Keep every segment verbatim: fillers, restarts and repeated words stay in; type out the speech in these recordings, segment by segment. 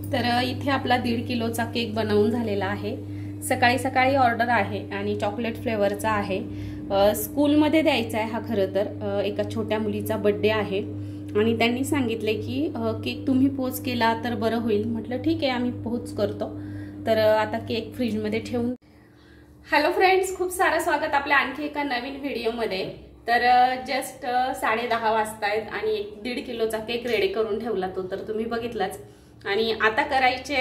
तर इथे आपला दीड किलोचा केक बनवून झालेला आहे। सकाळी सकाळी ऑर्डर आहे आणि चॉकलेट फ्लेवरचा आहे। स्कूलमध्ये द्यायचा आहे हा। खरं तर एका छोट्या मुलीचा बर्थडे आहे आणि त्यांनी सांगितले की केक तुम्ही पोच केला तर बरं होईल। म्हटलं ठीक आहे, आम्ही पोच करतो। तर आता केक फ्रीजमध्ये ठेवून। हॅलो फ्रेंड्स, खूप सारं स्वागत आपल्या आणखी एका नवीन व्हिडिओमध्ये। तर जस्ट साडे दहा वाजतायत आणि एक दीड किलोचा केक रेडी करून ठेवला तो तर तुम्ही बघितलाच। आणि आता करायचे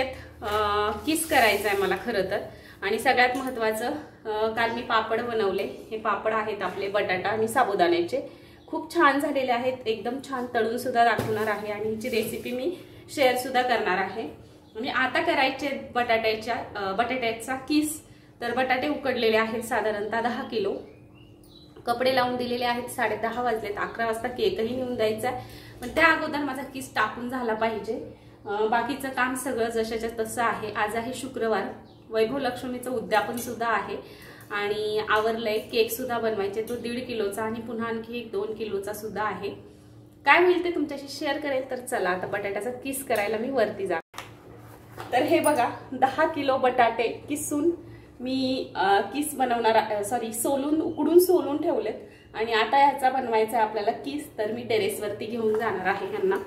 किस करायचं आहे मला खरं तर। आणि सगळ्यात महत्त्वाचं, काल मी पापड बनवले। हे पापड आहेत आपले बटाटा आणि साबुदाण्याचे, खूप छान झालेले आहेत। एकदम छान तळून सुद्धा दाखवणार आहे आणि हिची रेसिपी मी शेअर सुद्धा करणार आहे। आणि आता करायचे बटाट्याच्या बटाट्याचा किस। तर बटाटे उकडलेले आहेत साधारणतः दहा किलो। कपडे लावून दिलेले आहेत। साडे दहा वाजलेत, अकरा वाजता केकही नेऊन द्यायचा आहे। पण त्या अगोदर माझा किस टाकून झाला पाहिजे। बाकीचं काम सगळं जशाच्या तसं आहे। आज आहे शुक्रवार, वैभव लक्ष्मीचं उद्यापन सुद्धा आहे आणि आवरलंय। केक सुद्धा बनवायचे, तो दीड किलोचा आणि पुन्हा आणखी एक दोन किलोचा सुद्धा आहे। काय होईल ते तुमच्याशी शेअर करेल। तर चला आता बटाट्याचा किस करायला मी वरती जा। तर हे बघा, दहा किलो बटाटे किसून मी किस बनवणार, सॉरी सोलून उकडून सोलून ठेवलेत आणि आता ह्याचा बनवायचा आहे आपल्याला किस। तर मी टेरेसवरती घेऊन जाणार आहे ह्यांना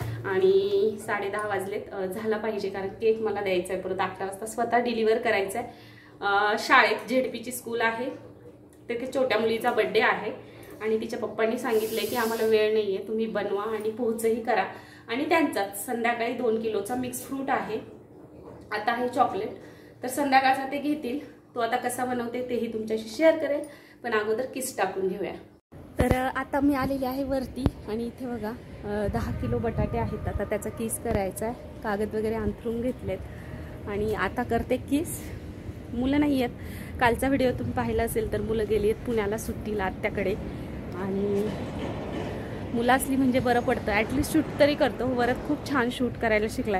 आणि साडे दहा वाजलेत, झाला पाहिजे कारण केक मला द्यायचा आहे परत अकरा वाजता स्वतः डिलिव्हर करायचा आहे। शाळेत झेडपीची स्कूल आहे, तिथे छोट्या मुलीचा बर्थडे आहे आणि तिच्या पप्पांनी सांगितले की आम्हाला वेळ नाही आहे, तुम्ही बनवा आणि पोहोचही करा। आणि त्यांचाच संध्याकाळी दोन किलोचा मिक्स फ्रूट आहे। आता आहे चॉकलेट, तर संध्याकाळचा ते घेतील। तो आता कसा बनवते तेही तुमच्याशी शेअर करेल, पण अगोदर किस टाकून घेऊया। तर आता मी आलेली आहे वरती आणि इथे बघा दहा किलो बटाटे आहेत। आता त्याचा किस करायचा आहे। कागद वगैरे अंथरून घेतलेत आणि आता करते किस। मुलं नाही आहेत, कालचा व्हिडिओ तुम्ही पाहिला असेल तर मुलं गेली आहेत पुण्याला सुट्टीला आत्याकडे। आणि मुलं असली म्हणजे बरं पडतं, ॲटलिस्ट शूट तरी करतो। वरत खूप छान शूट करायला शिकलाय,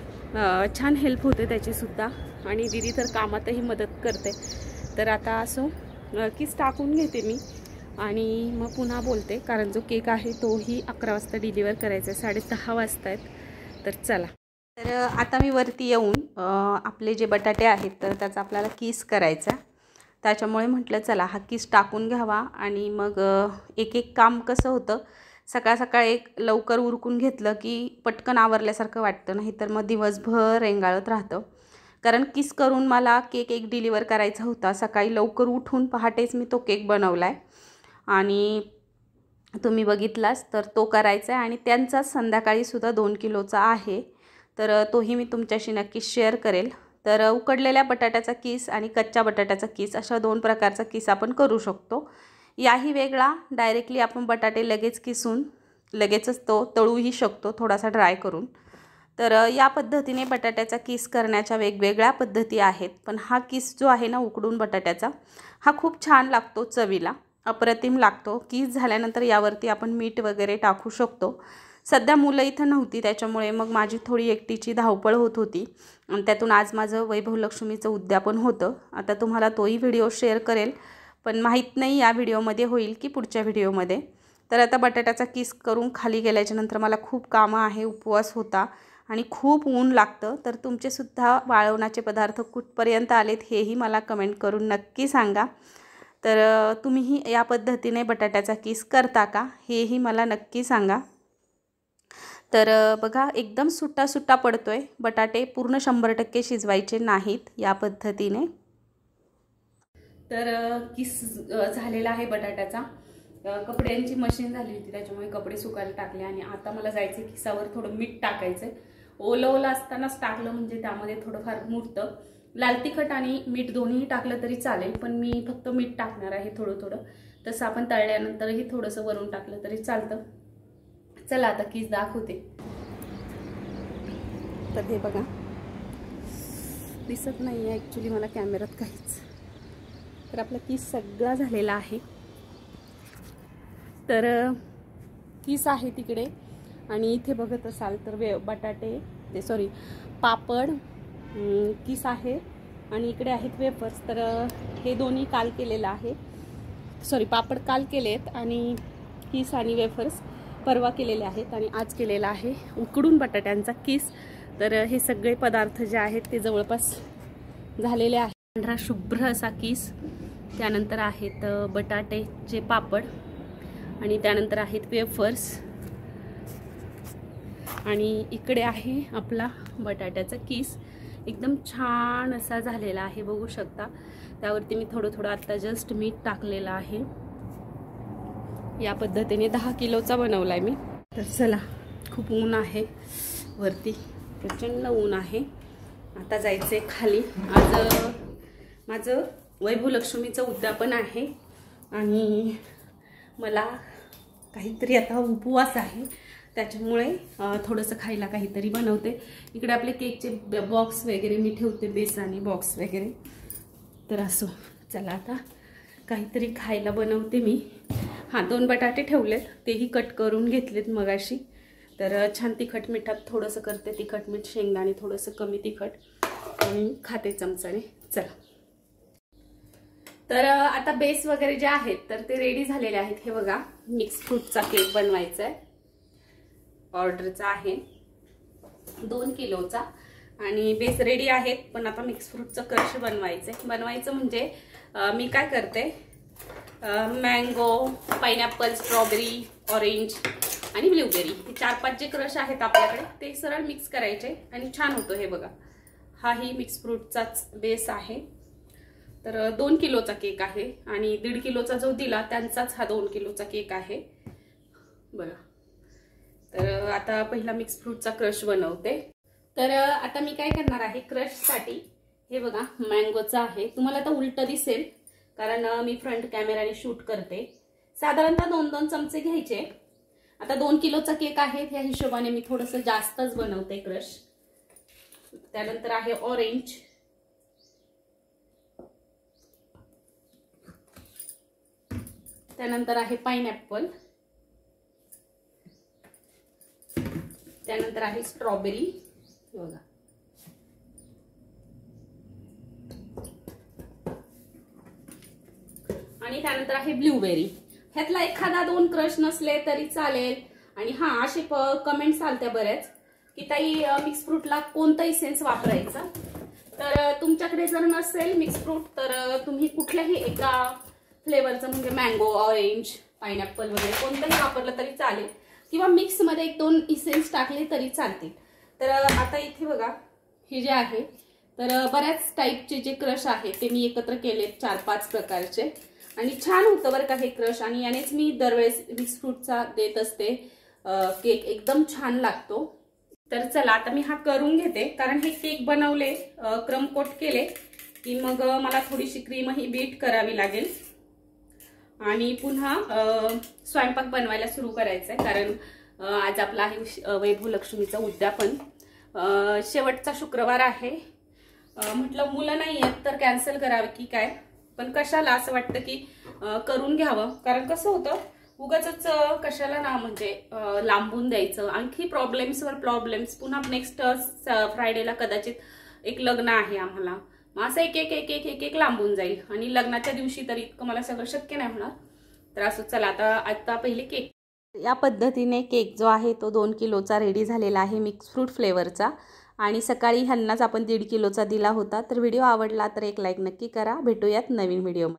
छान हेल्प होते त्याची सुद्धा आणि दीदी तर कामातही मदत करते। तर आता असो किस टाकून घेते मी आणि मग पुन्हा बोलते, कारण जो केक आहे तोही अकरा वाजता डिलिव्हर करायचा आहे। साडे दहा वाजता आहेत। तर चला, तर आता मी वरती येऊन आपले जे बटाटे आहेत तर त्याचा आपल्याला किस करायचा। त्याच्यामुळे म्हटलं चला हा किस टाकून घ्यावा आणि मग एक एक काम कसं होतं, सकाळ सकाळ एक लवकर उरकून घेतलं की पटकन आवरल्यासारखं वाटतं, नाही तर मग दिवसभर रेंगाळत राहतं। कारण किस करून मला केक एक डिलिव्हर करायचा होता। सकाळी लवकर उठून पहाटेच मी तो केक बनवला आहे आणि तुम्ही बघितलाच। तर तो करायचा आहे आणि त्यांचा संध्याकाळीसुद्धा दोन किलोचा आहे, तर तोही मी तुमच्याशी नक्की शेअर करेल। तर उकडलेल्या बटाट्याचा किस आणि कच्च्या बटाट्याचा किस अशा दोन प्रकारचा किस आपण करू शकतो। याही वेगळा, डायरेक्टली आपण बटाटे लगेच किसून लगेचच तो तळूही शकतो थोडासा ड्राय करून। तर या पद्धतीने बटाट्याचा किस करण्याच्या वेगवेगळ्या पद्धती आहेत। पण हा किस जो आहे ना उकडून बटाट्याचा, हा खूप छान लागतो, चवीला अप्रतिम लागतो। किस झाल्यानंतर यावरती आपण मीठ वगैरे टाकू शकतो। सध्या मुलं इथं नव्हती त्याच्यामुळे मग माझी थोडी एकटीची धावपळ होत होती आणि त्यातून आज माझं वैभव लक्ष्मीचं उद्यापन होतं। आता तुम्हाला तोही व्हिडिओ शेअर करेल, पण माहीत नाही या व्हिडिओमध्ये होईल की पुढच्या व्हिडिओमध्ये। तर आता बटाट्याचा किस करून खाली गेल्याच्यानंतर मला खूप कामं आहे, उपवास होता आणि खूप ऊन लागतं। तर तुमचेसुद्धा वाळवणाचे पदार्थ कुठपर्यंत आलेत हेही मला कमेंट करून नक्की सांगा। तर तुम्हीही या पद्धतीने बटाट्याचा किस करता का हेही मला नक्की सांगा। तर बघा एकदम सुट्टा सुट्टा पडतोय, बटाटे पूर्ण शंभर टक्के शिजवायचे नाहीत या पद्धतीने। तर किस झालेला आहे बटाट्याचा। कपड्यांची मशीन झाली होती त्याच्यामुळे कपडे सुकायला टाकले आणि आता मला जायचं किसावर थोडं मीठ टाकायचं। ओलं ओलं असतानाच टाकलं म्हणजे त्यामध्ये थोडंफार मुरतं। लाल तिखट आणि मीठ दोन्ही टाकलं तरी चालेल, पण मी फक्त मीठ टाकणार आहे थोडं थोडं। तसं आपण तळल्यानंतरही थोडंसं वरून टाकलं तरी चालतं। चला आता किस दाखवते। तर हे बघा, दिसत नाही आहे ॲक्च्युली मला कॅमेऱ्यात काहीच। तर आपला किस सगळा झालेला आहे। तर किस आहे तिकडे आणि इथे बघत असाल तर वे बटाटे ते सॉरी पापड किस आहे आणि इकडे आहेत वेफर्स। तर हे दोन्ही काल केलेलं आहे, सॉरी पापड काल केलेत आणि किस आणि वेफर्स परवा केलेले आहेत आणि आज केलेला आहे उकडून बटाट्यांचा किस। तर हे सगळे पदार्थ जे आहेत ते जवळपास झालेले आहेत. पांढरा शुभ्र असा किस, त्यानंतर आहेत बटाट्याचे पापड आणि त्यानंतर आहेत वेफर्स आणि इकडे आहे आपला बटाट्याचा किस. एकदम छान असा झालेला आहे, बघू शकता. त्यावरती मी थोडं थोडं आता जस्ट मीठ टाकलेलं आहे. या पद्धतीने दहा किलोचा बनवलाय मी. तर चला, खूप ऊन आहे वरती, प्रचंड ऊन आहे. आता जायचंय खाली. आज माझं वैभवलक्ष्मीचं उद्यापन आहे आणि मला काहीतरी आता उपवास आहे, त्याच्यामुळे थोडंसं खायला काहीतरी बनवते. इकडे आपले केकचे बॉक्स वगैरे मी ठेवते, बेसानी बॉक्स वगैरे. तर असो, चला आता काहीतरी खायला बनवते मी. हां, दोन बटाटे ठेवलेत, तेही कट करून घेतलेत मगाशी. तर छान तिखट मिठात थोडंसं करते, तिखट मीठ, शेंगदाणे थोडंसं कमी तिखट आणि खाते चमचाने. चला, तर आता बेस वगैरे जे आहेत तर ते रेडी झालेले आहेत. हे बघा, मिक्स फ्रूटचा केक बनवायचा आहे, ऑर्डरचा आहे, दोन किलोचा. आणि बेस रेडी आहेत, पण आता मिक्स फ्रूटचं क्रश बनवायचं आहे. बनवायचं म्हणजे मी काय करते, मँगो, पाइनएप्पल, स्ट्रॉबेरी, ऑरेंज आणि ब्लूबेरी हे चार पाच जे क्रश आहेत आपल्याकडे ते सरळ मिक्स करायचे आणि छान होतो. हे बघा, हाही मिक्स फ्रूटचाच बेस आहे. तर दोन किलोचा केक आहे आणि दीड किलोचा जो दिला त्यांचाच हा दोन किलोचा केक आहे बघा. तर आता पहिला मिक्स फ्रूटचा क्रश बनवते. तर आता मी काय करणार आहे क्रशसाठी, हे बघा मँगोचा आहे. तुम्हाला आता उलट दिसेल कारण मी फ्रंट कॅमेराने शूट करते. साधारणतः दोन दोन चमचे घ्यायचे. आता दोन किलोचा केक आहे, त्या हिशोबाने मी थोडंसं जास्तच बनवते क्रश. त्यानंतर आहे ऑरेंज, त्यानंतर आहे पाइनएप्पल, त्यानंतर आहे स्ट्रॉबेरी बघा, आणि त्यानंतर आहे ब्लूबेरी. ह्यातला एखादा दोन क्रश नसले तरी चालेल. आणि हा, असे कमेंट्स आलत्या बऱ्याच की ताई मिक्स फ्रूटला कोणता इसेन्स वापरायचा. तर तुमच्याकडे जर नसेल मिक्स फ्रूट तर तुम्ही कुठल्याही एका फ्लेवरचं म्हणजे मँगो, ऑरेंज, पाइनएप्पल वगैरे कोणतंही वापरलं तरी चालेल, किंवा मिक्स मध्ये एक दोन इसेन्स टाकले तरी चालतील. तर आता इथे बघा, हे जे आहे तर बऱ्याच टाईपचे जे क्रश आहे ते मी एकत्र केले, चार पाच प्रकारचे, आणि छान होतं बरं का हे क्रश. आणि यानेच मी दरवेळेस मिक्स फ्रूटचा देत असते केक, एकदम छान लागतो. तर चला आता मी हा करून घेते, कारण हे केक बनवले, क्रम कोट केले की मग मला थोडीशी क्रीम ही बीट करावी लागेल आणि पुन्हा स्वयंपाक बनवायला सुरू करायचंय. कारण आज आपला आहे वैभवलक्ष्मीचं उद्यापन, शेवटचा शुक्रवार आहे. म्हटलं मुलं नाही आहेत तर कॅन्सल करावं की काय, पण कशाला असं वाटतं की करून घ्यावं. कारण कसं होतं, उगाचच कशाला ना म्हणजे लांबून द्यायचं, आणखी प्रॉब्लेम्सवर प्रॉब्लेम्स. पुन्हा नेक्स्ट फ्रायडेला कदाचित एक लग्न आहे आम्हाला, मग असं एक एक एक एक एक एक लांबून जाईल. आणि लग्नाच्या दिवशी तर इतकं मला सगळं शक्य नाही होणार. तर असं चला आता आता पहिले केक. या पद्धतीने केक जो आहे तो दोन किलोचा रेडी झालेला आहे, मिक्स फ्रूट फ्लेवरचा. आणि सकाळी ह्यांनाच आपण दीड किलोचा दिला होता. तर व्हिडिओ आवडला तर एक लाईक नक्की करा. भेटूयात नवीन व्हिडिओ.